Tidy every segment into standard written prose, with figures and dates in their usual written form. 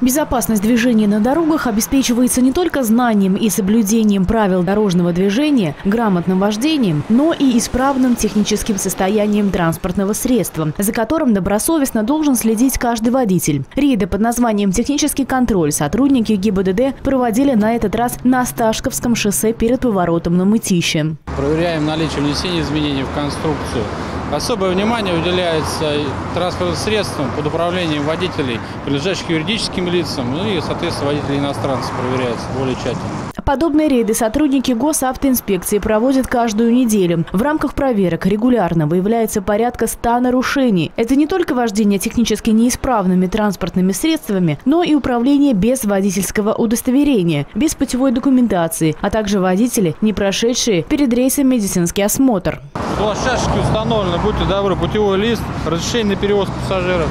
Безопасность движения на дорогах обеспечивается не только знанием и соблюдением правил дорожного движения, грамотным вождением, но и исправным техническим состоянием транспортного средства, за которым добросовестно должен следить каждый водитель. Рейды под названием «Технический контроль» сотрудники ГИБДД проводили на этот раз на Осташковском шоссе перед поворотом на Мытищи. Проверяем наличие внесения изменений в конструкцию. Особое внимание уделяется транспортным средствам под управлением водителей, принадлежащих юридическим лицам, ну и, соответственно, водителей иностранцев проверяются более тщательно. Подобные рейды сотрудники госавтоинспекции проводят каждую неделю. В рамках проверок регулярно выявляется порядка 100 нарушений. Это не только вождение технически неисправными транспортными средствами, но и управление без водительского удостоверения, без путевой документации, а также водители, не прошедшие перед рейсом медицинский осмотр. У вас шашечки установлены, будьте добры, путевой лист, разрешение на перевозку пассажиров.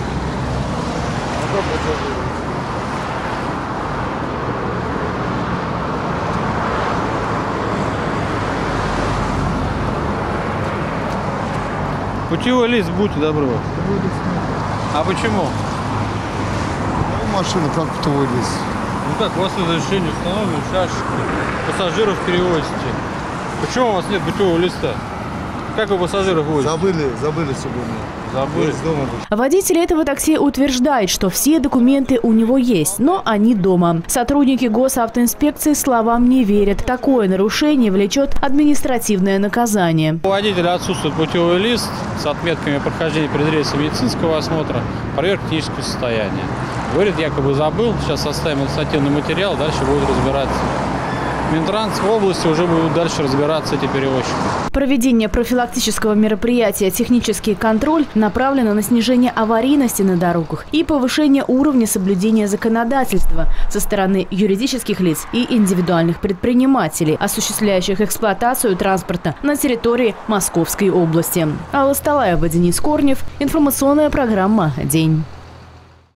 Путевой лист, будьте добры. А почему? Машина, как путевой лист. Ну как, у вас разрешение установлено, шашечки, пассажиров перевозите. Почему у вас нет путевого листа? Как вы пассажиров возите? Забыли сегодня. Забыли. Водитель этого такси утверждает, что все документы у него есть, но они дома. Сотрудники госавтоинспекции словам не верят. Такое нарушение влечет административное наказание. У водителя отсутствует путевой лист с отметками прохождения предрейсового медицинского осмотра, проверка технического состояния. Говорит, якобы забыл, сейчас составим административный материал, дальше будет разбираться. Минтранс в области уже будут дальше разбираться эти перевозчики. Проведение профилактического мероприятия «Технический контроль» направлено на снижение аварийности на дорогах и повышение уровня соблюдения законодательства со стороны юридических лиц и индивидуальных предпринимателей, осуществляющих эксплуатацию транспорта на территории Московской области. Алла Сталаева, Денис Корнев. Информационная программа «День».